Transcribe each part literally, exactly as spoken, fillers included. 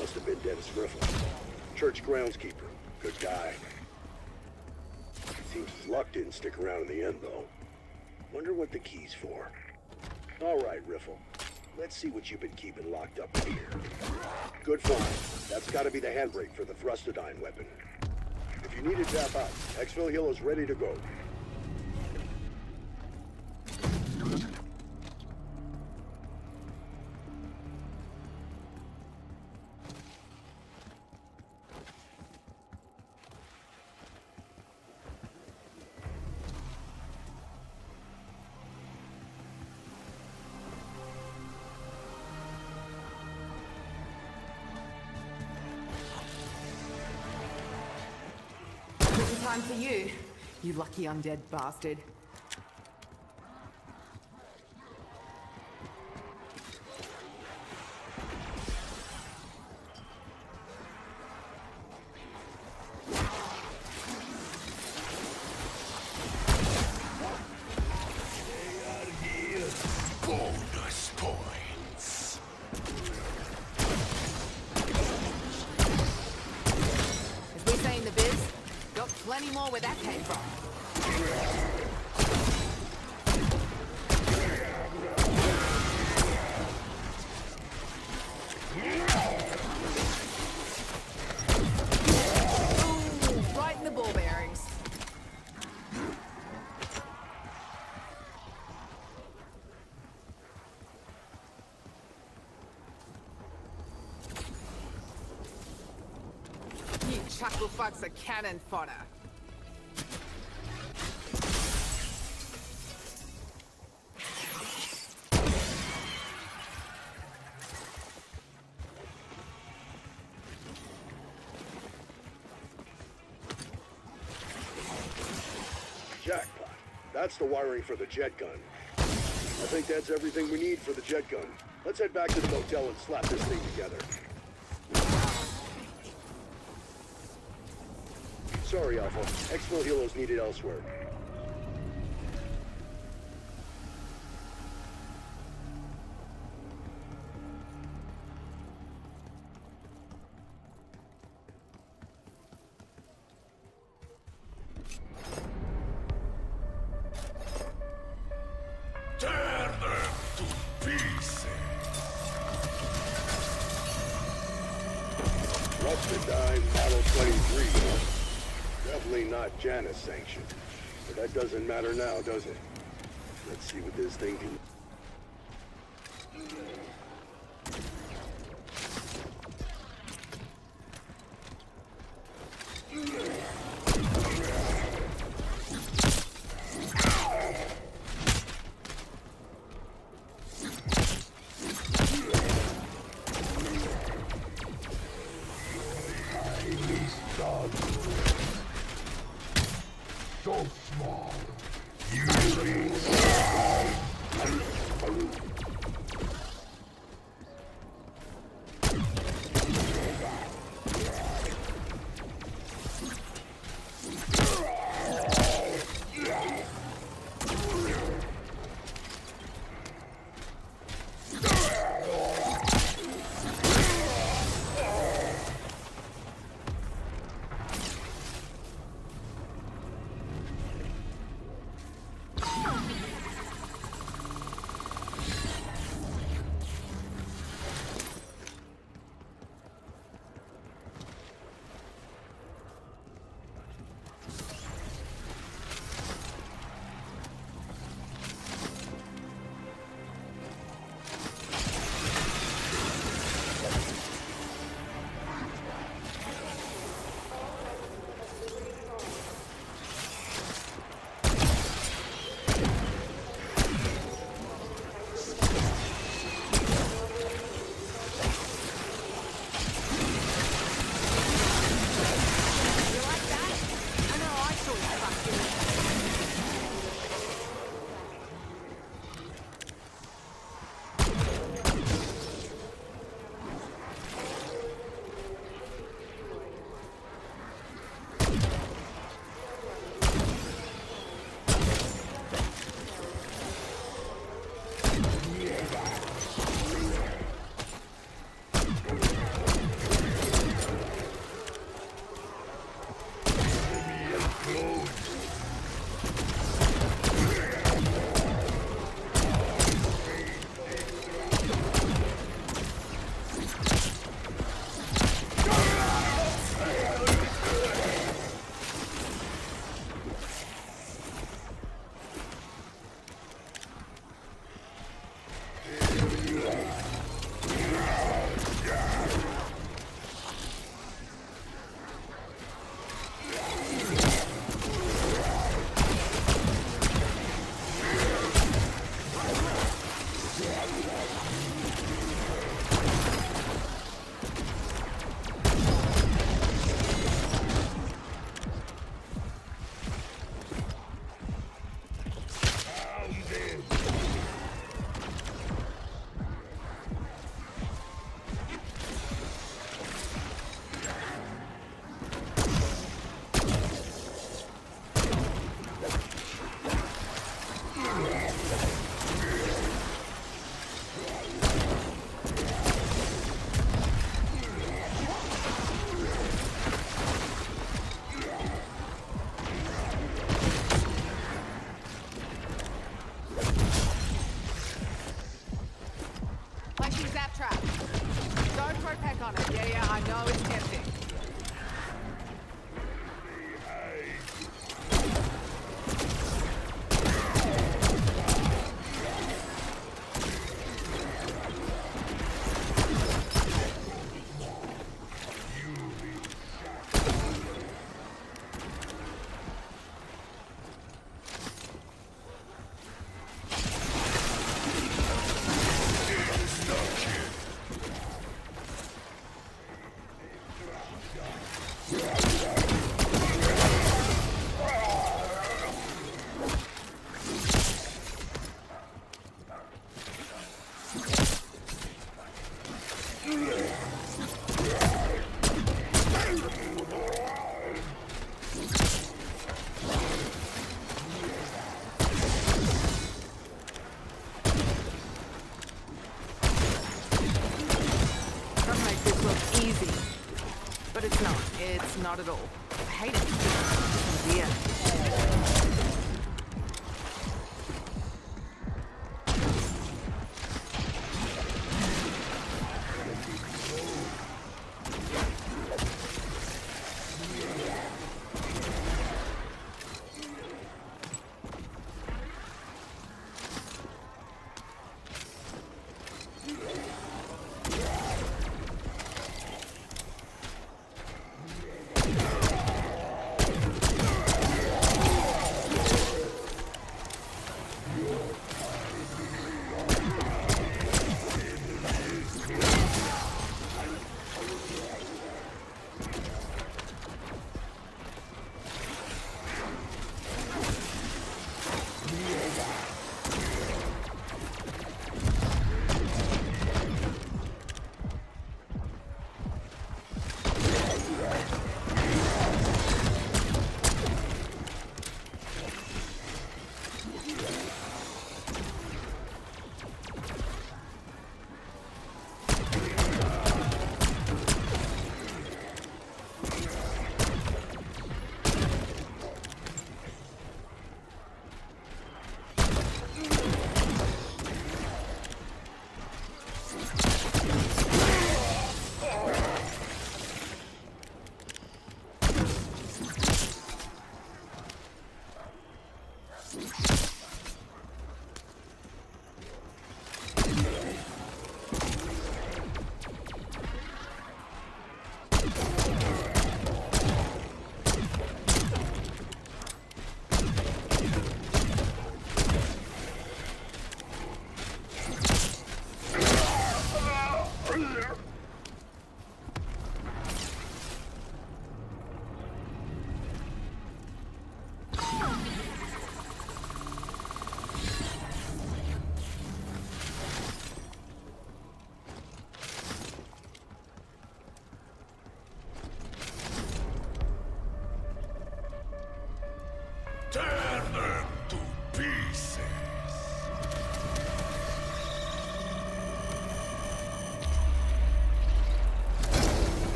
Must have been Dennis Griffin. Church groundskeeper. Good guy. Seems his luck didn't stick around in the end, though. Wonder what the key's for. All right, Riffle. Let's see what you've been keeping locked up in here. Good find. That's got to be the handbrake for the thrustodyne weapon. If you need to tap out, exfil healer's ready to go. Time for you, you lucky undead bastard. Plenty more where that came from. Ooh, right in the ball bearings. You chuckle fucks are cannon fodder. Jackpot. That's the wiring for the jet gun. I think that's everything we need for the jet gun. Let's head back to the motel and slap this thing together. Sorry, Alpha. Exfil helos needed elsewhere. Thrustodyne Model twenty-three. Definitely not Janus sanctioned. But that doesn't matter now, does it? Let's see what this thing can... So small. Usually. Not at all. I hate it. Yeah.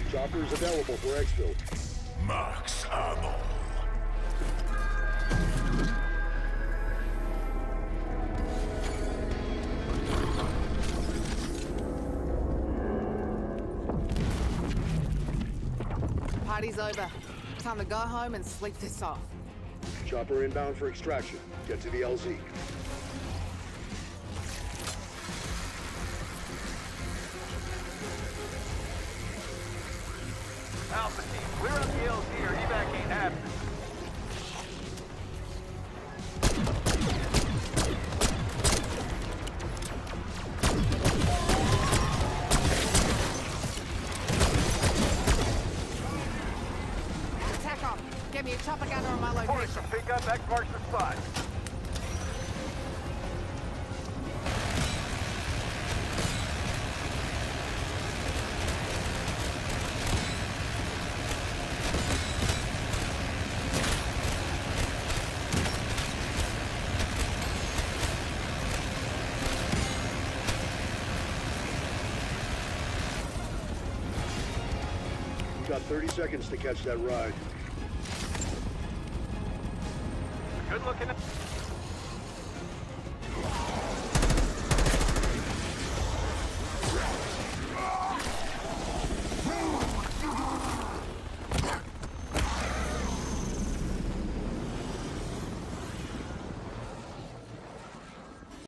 Chopper is available for exfil. Max ammo. Party's over. Time to go home and sleep this off. Chopper inbound for extraction. Get to the L Z. Alpha team, clear up the L Z or evac ain't happening. Attack off. Get me a chopper gunner on my Force location. some pickup, X marks the spot. Got thirty seconds to catch that ride. Good looking.